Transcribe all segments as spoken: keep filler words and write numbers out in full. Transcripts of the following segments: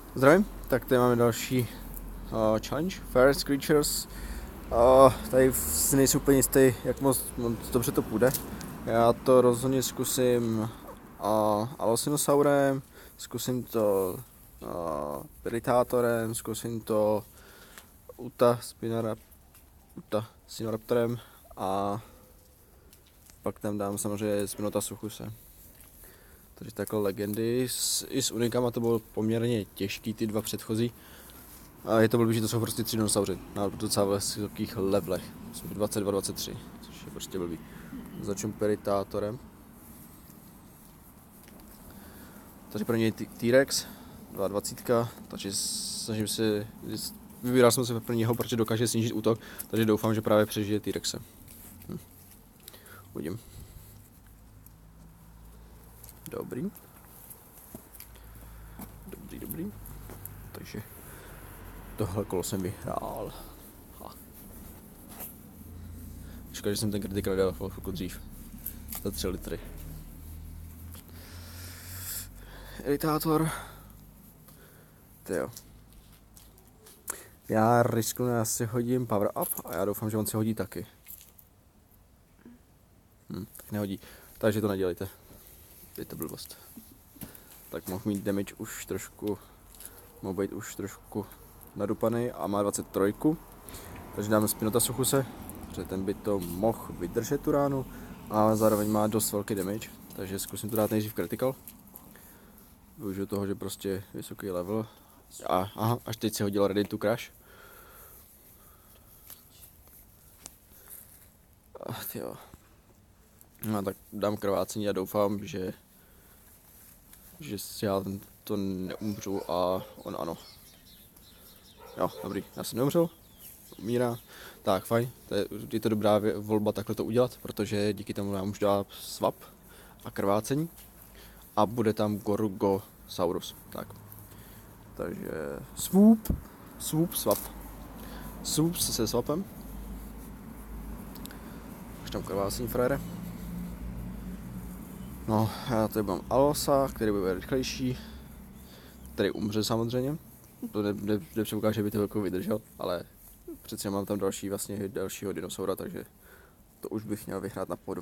Zdravím, tak tady máme další uh, challenge, Fairest Creatures. Uh, tady si nejsem úplně jistý, jak moc, moc dobře to půjde. Já to rozhodně zkusím uh, Alosinosaurem, zkusím to uh, Predatorem, zkusím to Uta Spinara, Uta Sinoraptorem a pak tam dám samozřejmě Spinotasuchuse. Takže takhle legendy. S, I s unikama to bylo poměrně těžký, ty dva předchozí. A je to blbý, že to jsou prostě tři dinosauři na docela vysokých levelech. dvacet dva dvacet tři, což je prostě blbý. Začnu Predatorem. Takže pro něj T-Rex, dvacet dva, takže snažím se, vybíral jsem se pro něho, protože dokáže snížit útok, takže doufám, že právě přežije T-Rexe. Hm. Uvidím. Dobrý. Dobrý, dobrý. Takže tohle kolo jsem vyhrál. Ha. Škoda, že jsem ten kritik dal chvilku dřív. Za tři litry. Irritátor. Tyjo. Já risknu, já si hodím power up a já doufám, že on si hodí taky. Hm, tak nehodí. Takže to nedělejte. Je to blbost. Tak mohl mít damage už trošku, mohl být už trošku nadupaný a má dvacet tři. Takže dáme Spinotasuchuse, protože ten by to mohl vydržet tu ránu a zároveň má dost velký damage, takže zkusím to dát nejdřív critical. Využiju toho, že prostě vysoký level. A aha, až teď si hodil Ready to Crash. Ach, jo. No tak dám krvácení a doufám, že že já to neumřu a on ano. Jo, dobrý, já jsem neumřel, umírá. Tak, fajn, to je, je to dobrá volba takhle to udělat, protože díky tomu nám můžu dát swap a krvácení. A bude tam Gorgosaurus, tak. Takže swoop, swoop, swap. Swoop se swapem. Už tam krvácení, frajere. No, já tady mám Alosa, který bude rychlejší, který umře samozřejmě. To ne, ne, nepředpokládám, že by to velkou vydržel, ale přece mám tam další, vlastně dalšího dinosaura, takže to už bych měl vyhrát na podu.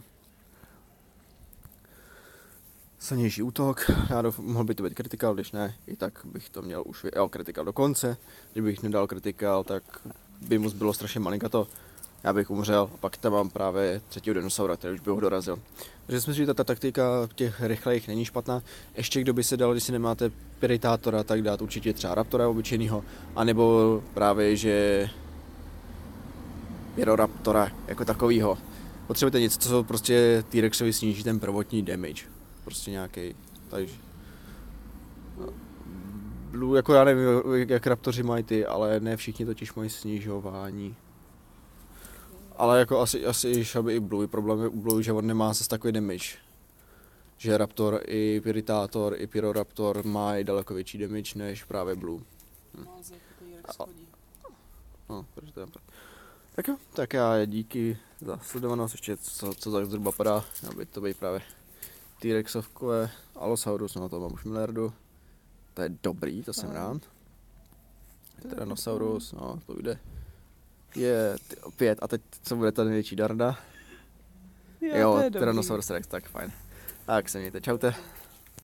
Silnější útok, já doufám, mohl by to být critical, když ne, i tak bych to měl už, jo, critical do konce. Kdybych nedal critical, tak by mu bylo strašně malinkato. Já bych umřel a pak tam mám právě třetího dinosaura, který už by ho dorazil. Takže si myslím, že ta taktika těch rychlejch není špatná. Ještě kdo by se dal, když si nemáte Predatora, tak dát určitě třeba Raptora obyčejného, anebo právě, že Pyroraptora jako takovýho. Potřebujete něco, co prostě T-Rexovi sníží ten prvotní damage. Prostě nějaký, takže... Blue, jako já nevím, jak Raptoři mají ty, ale ne všichni totiž mají snižování. Ale jako asi, asi šel by i Blue, problém je u Blue, že on nemá zase takový damage. Že Raptor i Predator i Pyroraptor mají daleko větší damage než právě Blue. Hm. No, takže to je tak jo, tak já díky za sledovanost, ještě co, co tak zhruba padá, aby to být právě T-Rexovkové, Allosaurus, no to mám už miliardu. To je dobrý, to jsem rád. Tyrannosaurus, no to jde. Je pět a teď co bude ta největší darda? Jo, jo Tyrannosaurus Rex, tak fajn. Tak se mějte, čaute.